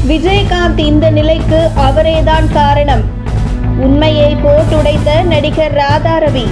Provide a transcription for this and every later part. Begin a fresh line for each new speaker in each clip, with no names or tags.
விஜயகாந்த் இந்த நிலைக்கு அவரேதான் காரணம். உண்மையை போட்டுடைத்த நடிகர் ராதாரவி.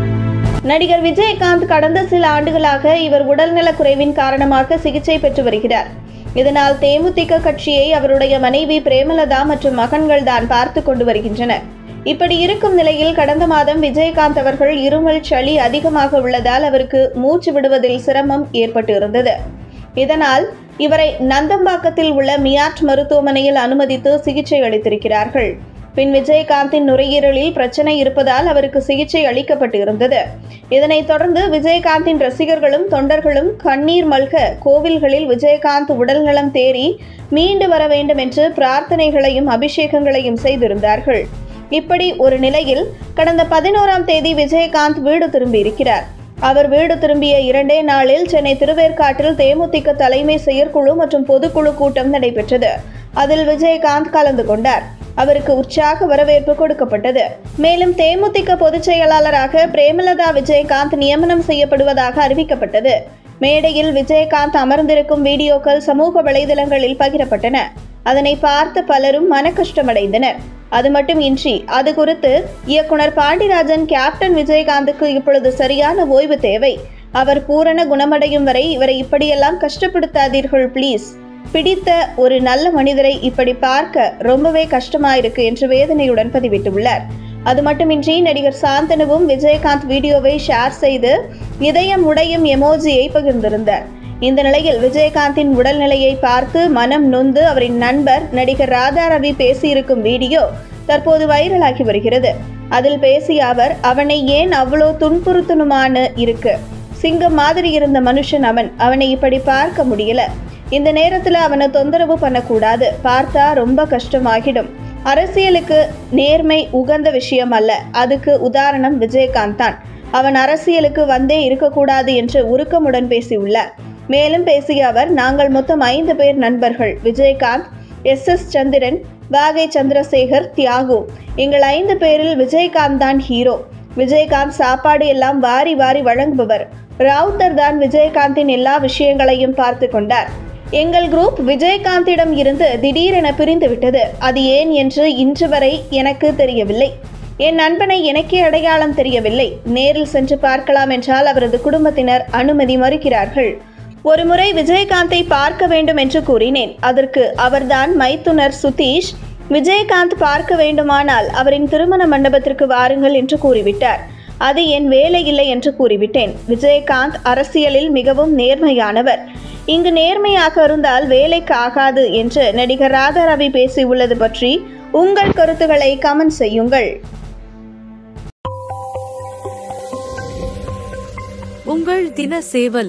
நடிகர் விஜயகாந்த் கடந்த சில ஆண்டுகளாக இவர் உடல்நலக் குறைவின் காரணமாக சிகிச்சை பெற்று வருகிறார். இதனால் தேமுதிக கட்சியை அவருடைய மனைவி பிரேமலதா மற்றும் மகன்கள் தான் பார்த்து கொண்டு வருகின்றனர். இப்படி இருக்கும் நிலையில் கடந்த மாதம் விஜயகாந்த் அவர்கள் இருமல் சளி அதிகமாக உள்ளதால் அவருக்கு மூச்சு விடுவதில் சிரமம் ஏற்பட்டு இருந்தது. இதனால் இவரை நந்தம்பாக்கத்தில் உள்ள மியாட் மருத்துவமனையில் அனுமதித்து சிகிச்சை அளித்திருக்கிறார்கள். பின் விஜயகாந்தின் நுரையீரலில் பிரச்சனை இருப்பதால் அவருக்கு சிகிச்சை அளிக்கப்பட்டு இருந்தது. இதனைத் தொடர்ந்து விஜயகாந்தின் ரசிகர்களும் தொண்டர்களும் கண்ணீர் மல்க கோவில்களில் விஜயகாந்த் உடல்நலம் தேறி மீண்டு வர வேண்டும் என்று பிரார்த்தனைகளையும் அபிஷேகங்களையும் செய்திருந்தார்கள். இப்படி ஒரு நிலையில் கடந்த 11ஆம் தேதி விஜயகாந்த் வீடு திரும்பியிருக்கிறார். அவர் வீடு திரும்பிய 2 நாளில் சென்னை திருவேற்காட்டில் தேமுதிக தலைமை செயற்குழு மற்றும் பொதுக்குழு கூட்டம் நடைபெற்றது. அதில் விஜயகாந்த் கலந்து கொண்டார். அவருக்கு உற்சாக வரவேற்பு கொடுக்கப்பட்டது. மேலும் தேமுதிக பொதுச் செயலாளராக பிரேமலதா விஜயகாந்த் நியமனம் செய்யப்படுவதாக அறிவிக்கப்பட்டது. மேடையில் விஜயகாந்த் அமர்ந்திருக்கும் வீடியோக்கள் சமூக வலைதளங்களில் பகிரப்பட்டன. அதனை பார்த்த பலரும் மனக்கஷ்டமடைந்தனர். அது மட்டுமின்றி அது குறித்து இயக்குனர் பாண்டிராஜன், கேப்டன் விஜயகாந்துக்கு இப்பொழுது சரியான ஓய்வு தேவை, அவர் பூரண குணமடையும் வரை இவரை இப்படியெல்லாம் கஷ்டப்படுத்தாதீர்கள் ப்ளீஸ், பிடித்த ஒரு நல்ல மனிதரை இப்படி பார்க்க ரொம்பவே கஷ்டமாயிருக்கு என்று வேதனையுடன் பதிவிட்டுள்ளார். அது மட்டுமின்றி நடிகர் சாந்தனுவும் விஜயகாந்த் வீடியோவை ஷேர் செய்து இதயம் உடையும் எமோஜியை பகிர்ந்திருந்தார். இந்த நிலையில் விஜயகாந்தின் உடல்நிலையை பார்த்து மனம் நொந்து அவரின் நண்பர் நடிகர் ராதாரவி பேசியிருக்கும் வீடியோ தற்போது வைரலாகி வருகிறது. அதில் பேசிய அவர், அவனை ஏன் அவ்வளோ துன்புறுத்தணுமான்னு இருக்கு, சிங்கம் மாதிரி இருந்த மனுஷன் அவனை இப்படி பார்க்க முடியல, இந்த நேரத்தில் அவனை தொந்தரவு பண்ணக்கூடாது, பார்த்தா ரொம்ப கஷ்டமாகிடும், அரசியலுக்கு நேர்மை உகந்த விஷயம் அல்ல, அதுக்கு உதாரணம் விஜயகாந்த் தான், அவன் அரசியலுக்கு வந்தே இருக்கக்கூடாது என்று உருக்கமுடன் பேசியுள்ளார். மேலும் பேசிய அவர், நாங்கள் மொத்தம் 5 பேர் நண்பர்கள், விஜயகாந்த், SS சந்திரன், வாகை சந்திரசேகர், தியாகு, எங்கள் 5 பேரில் விஜயகாந்த் தான் ஹீரோ. விஜயகாந்த் சாப்பாடு எல்லாம் வாரி வாரி வழங்குபவர். ராவுத்தர் தான் விஜயகாந்தின் எல்லா விஷயங்களையும் பார்த்து கொண்டார். எங்கள் குரூப் விஜயகாந்திடம் இருந்து திடீரென பிரிந்து விட்டது. அது ஏன் என்று இன்று வரை எனக்கு தெரியவில்லை. என் நண்பனை எனக்கே அடையாளம் தெரியவில்லை. நேரில் சென்று பார்க்கலாம் என்றால் அவரது குடும்பத்தினர் அனுமதி மறுக்கிறார்கள். ஒருமுறை விஜயகாந்தை பார்க்க வேண்டும் என்று கூறினேன். அதற்கு அவர்தான் மைத்துனர் சுதீஷ், விஜயகாந்த் பார்க்க வேண்டுமானால் அவரின் திருமண மண்டபத்திற்கு வாருங்கள் என்று கூறிவிட்டார். அது என் வேலை இல்லை என்று கூறிவிட்டேன். விஜயகாந்த் அரசியலில் மிகவும் நேர்மையானவர். இங்கு நேர்மையாக இருந்தால் வேலைக்கு ஆகாது என்று நடிகர் ராதாரவி பேசியுள்ளது பற்றி உங்கள் கருத்துக்களை கமெண்ட் செய்யுங்கள்.
உங்கள் தின சேவல்.